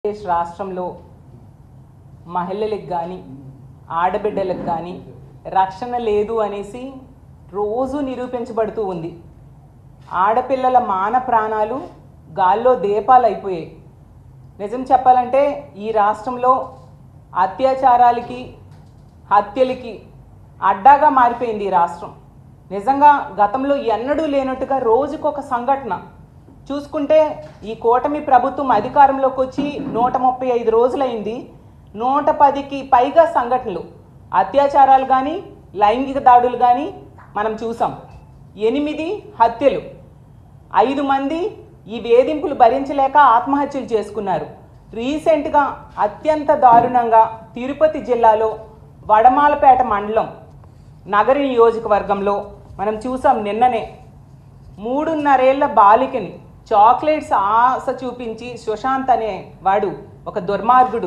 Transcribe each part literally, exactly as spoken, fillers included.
ఆంధ్రప్రదేశ్ రాష్ట్రంలో మహిళలకు కానీ ఆడబిడ్డలకు కానీ రక్షణ లేదు అనేసి రోజు నిరూపించబడుతూ ఉంది. ఆడపిల్లల మాన ప్రాణాలు గాల్లో దీపాలు అయిపోయాయి. నిజం చెప్పాలంటే ఈ రాష్ట్రంలో అత్యాచారాలకి హత్యలకి అడ్డాగా మారిపోయింది ఈ రాష్ట్రం. నిజంగా గతంలో ఎన్నడూ లేనట్టుగా రోజుకొక సంఘటన చూసుకుంటే ఈ కూటమి ప్రభుత్వం అధికారంలోకి వచ్చి నూట ముప్పై ఐదు రోజులైంది. నూట పదికి పైగా సంఘటనలు అత్యాచారాలు కానీ లైంగిక దాడులు కానీ మనం చూసాం. ఎనిమిది హత్యలు, ఐదు మంది ఈ వేధింపులు భరించలేక ఆత్మహత్యలు చేసుకున్నారు. రీసెంట్గా అత్యంత దారుణంగా తిరుపతి జిల్లాలో వడమాలపేట మండలం నగర నియోజకవర్గంలో మనం చూసాం. నిన్ననే మూడున్నరేళ్ల బాలికని చాక్లెట్స్ ఆశ చూపించి సుశాంత్ అనే వాడు ఒక దుర్మార్గుడు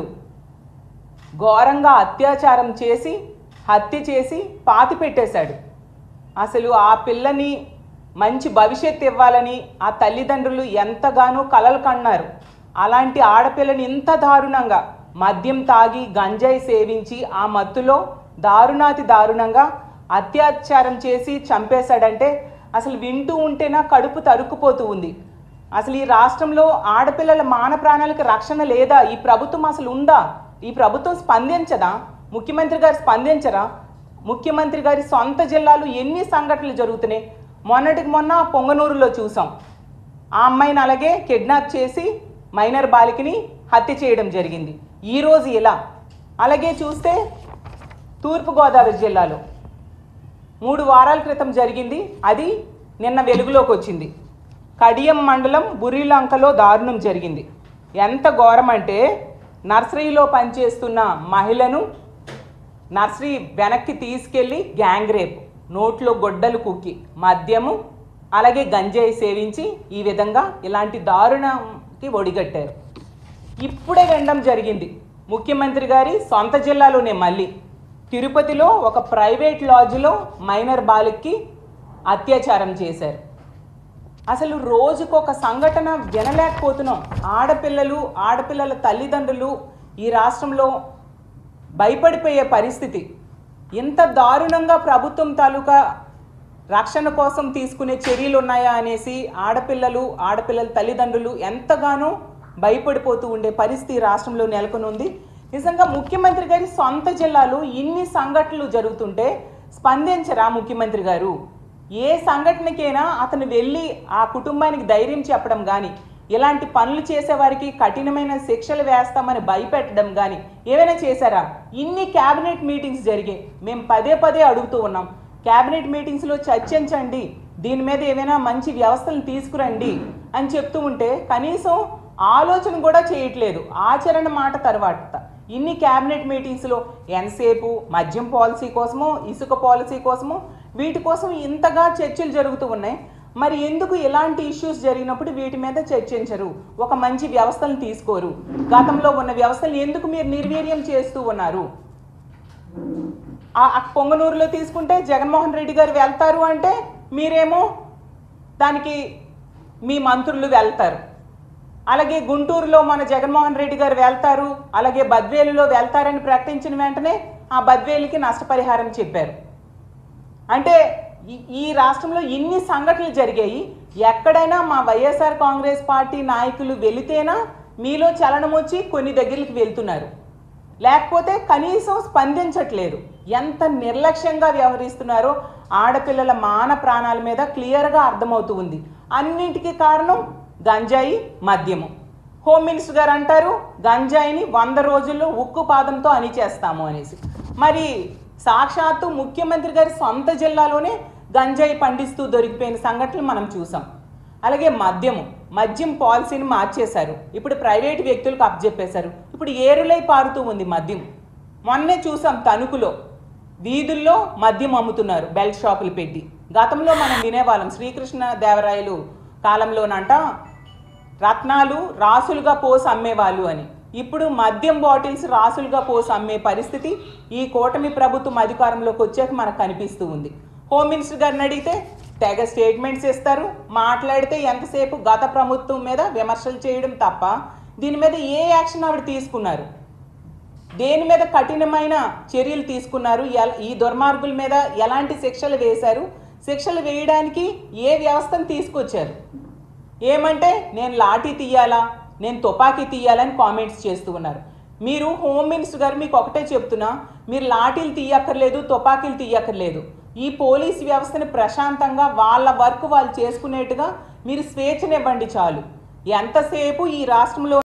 ఘోరంగా అత్యాచారం చేసి హత్య చేసి పాతి పెట్టేశాడు. అసలు ఆ పిల్లని మంచి భవిష్యత్తు ఇవ్వాలని ఆ తల్లిదండ్రులు ఎంతగానో కలలు కన్నారు. అలాంటి ఆడపిల్లని ఇంత దారుణంగా మద్యం తాగి గంజాయి సేవించి ఆ మత్తులో దారుణాతి దారుణంగా అత్యాచారం చేసి చంపేశాడంటే అసలు వింటూ ఉంటేనా కడుపు తరుక్కుపోతూ ఉంది. అసలు ఈ రాష్ట్రంలో ఆడపిల్లల మాన ప్రాణాలకు రక్షణ లేదా? ఈ ప్రభుత్వం అసలు ఉందా? ఈ ప్రభుత్వం స్పందించదా? ముఖ్యమంత్రి గారు స్పందించరా? ముఖ్యమంత్రి గారి సొంత జిల్లాలో ఎన్ని సంఘటనలు జరుగుతున్నాయి. మొన్నటికి మొన్న పొంగనూరులో చూసాం. ఆ అమ్మాయిని అలాగే కిడ్నాప్ చేసి మైనర్ బాలికని హత్య చేయడం జరిగింది. ఈరోజు ఇలా. అలాగే చూస్తే తూర్పుగోదావరి జిల్లాలో మూడు వారాల క్రితం జరిగింది. అది నిన్న వెలుగులోకి వచ్చింది. కడియం మండలం బుర్రిలంకలో దారుణం జరిగింది. ఎంత ఘోరం అంటే నర్సరీలో పనిచేస్తున్న మహిళను నర్సరీ వెనక్కి తీసుకెళ్ళి గ్యాంగ్ రేప్, నోట్లో గొడ్డలు కుక్కి మద్యము అలాగే గంజాయి సేవించి ఈ విధంగా ఇలాంటి దారుణంకి ఒడిగట్టారు. ఇప్పుడే వినడం జరిగింది ముఖ్యమంత్రి గారి సొంత జిల్లాలోనే మళ్ళీ తిరుపతిలో ఒక ప్రైవేట్ లాడ్జ్లో మైనర్ బాలికకి అత్యాచారం చేశారు. అసలు రోజుకొక సంఘటన వినలేకపోతున్నాం. ఆడపిల్లలు ఆడపిల్లల తల్లిదండ్రులు ఈ రాష్ట్రంలో భయపడిపోయే పరిస్థితి. ఇంత దారుణంగా ప్రభుత్వం తాలూకా రక్షణ కోసం తీసుకునే చర్యలు ఉన్నాయా అనేసి ఆడపిల్లలు ఆడపిల్లల తల్లిదండ్రులు ఎంతగానో భయపడిపోతూ ఉండే పరిస్థితి రాష్ట్రంలో నెలకొని ఉంది. నిజంగా ముఖ్యమంత్రి గారి సొంత జిల్లాలో ఇన్ని సంఘటనలు జరుగుతుంటే స్పందించరా ముఖ్యమంత్రి గారు? ఏ సంఘటనకైనా అతను వెళ్ళి ఆ కుటుంబానికి ధైర్యం చెప్పడం కానీ ఇలాంటి పనులు చేసేవారికి కఠినమైన శిక్షలు వేస్తామని భయపెట్టడం కానీ ఏమైనా చేశారా? ఇన్ని క్యాబినెట్ మీటింగ్స్ జరిగాయి. మేము పదే పదే అడుగుతూ ఉన్నాం, క్యాబినెట్ మీటింగ్స్లో చర్చించండి, దీని మీద ఏమైనా మంచి వ్యవస్థలు తీసుకురండి అని చెప్తూ ఉంటే కనీసం ఆలోచన కూడా చేయట్లేదు. ఆచరణ మాట తర్వాత ఇన్ని క్యాబినెట్ మీటింగ్స్లో ఎంతసేపు మద్యం పాలసీ కోసమో ఇసుక పాలసీ కోసమో వీటి కోసం ఇంతగా చర్చలు జరుగుతూ ఉన్నాయి. మరి ఎందుకు ఇలాంటి ఇష్యూస్ జరిగినప్పుడు వీటి మీద చర్చించరు? ఒక మంచి వ్యవస్థలను తీసుకోరు? గతంలో ఉన్న వ్యవస్థలు ఎందుకు మీరు నిర్వీర్యం చేస్తూ ఉన్నారు? ఆ పొంగనూరులో తీసుకుంటే జగన్మోహన్ రెడ్డి గారు వెళ్తారు అంటే మీరేమో దానికి మీ మంత్రులు వెళ్తారు. అలాగే గుంటూరులో మన జగన్మోహన్ రెడ్డి గారు వెళ్తారు, అలాగే బద్వేలులో వెళ్తారని ప్రకటించిన వెంటనే ఆ బద్వేలుకి నష్టపరిహారం చెప్పారు. అంటే ఈ రాష్ట్రంలో ఇన్ని సంఘటనలు జరిగాయి. ఎక్కడైనా మా వైఎస్ఆర్ కాంగ్రెస్ పార్టీ నాయకులు వెళితేనా మీలో చలనం వచ్చి కొన్ని దగ్గరికి వెళ్తున్నారు, లేకపోతే కనీసం స్పందించట్లేదు. ఎంత నిర్లక్ష్యంగా వ్యవహరిస్తున్నారో ఆడపిల్లల మాన ప్రాణాల మీద క్లియర్గా అర్థమవుతూ ఉంది. అన్నింటికీ కారణం గంజాయి మద్యము. హోమ్ మినిస్టర్ గారు అంటారు గంజాయిని వంద రోజుల్లో ఉక్కు పాదంతో అణిచేస్తాము అనేసి. మరి సాక్షాత్తు ముఖ్యమంత్రి గారి సొంత జిల్లాలోనే గంజాయి పండిస్తూ దొరికిపోయిన సంఘటనలు మనం చూసాం. అలాగే మద్యము మద్యం పాలసీని మార్చేశారు. ఇప్పుడు ప్రైవేట్ వ్యక్తులకు అప్పచెప్పేశారు. ఇప్పుడు ఏరులై పారుతూ ఉంది మద్యం. మొన్నే చూసాం తణుకులో వీధుల్లో మద్యం అమ్ముతున్నారు బెల్ట్ షాపులు పెట్టి. గతంలో మనం వినేవాళ్ళం శ్రీకృష్ణ దేవరాయలు కాలంలోనంట రత్నాలు రాసులుగా పోసి అమ్మేవాళ్ళు అని. ఇప్పుడు మద్యం బాటిల్స్ రాసులుగా పోసి అమ్మే పరిస్థితి ఈ కూటమి ప్రభుత్వం అధికారంలోకి వచ్చాక మనకు కనిపిస్తూ ఉంది. హోమ్ మినిస్టర్ గారిని అడిగితే తెగ స్టేట్మెంట్స్ ఇస్తారు, మాట్లాడితే ఎంతసేపు గత ప్రభుత్వం మీద విమర్శలు చేయడం తప్ప దీని మీద ఏ యాక్షన్ ఆవిడ తీసుకున్నారు? దేని మీద కఠినమైన చర్యలు తీసుకున్నారు? ఈ దుర్మార్గుల మీద ఎలాంటి శిక్షలు వేశారు? శిక్షలు వేయడానికి ఏ వ్యవస్థను తీసుకొచ్చారు? ఏమంటే నేను లాఠీ తీయాలా, నేను తుపాకీ తీయాలని కామెంట్స్ చేస్తూ ఉన్నారు. మీరు హోమ్ మినిస్టర్ గారు, మీకు ఒకటే చెప్తున్నా, మీరు లాఠీలు తీయక్కర్లేదు, తుపాకీలు తీయక్కర్లేదు. ఈ పోలీస్ వ్యవస్థని ప్రశాంతంగా వాళ్ళ వర్క్ వాళ్ళు చేసుకునేట్టుగా మీరు స్వేచ్ఛనివ్వండి చాలు. ఎంతసేపు ఈ రాష్ట్రంలో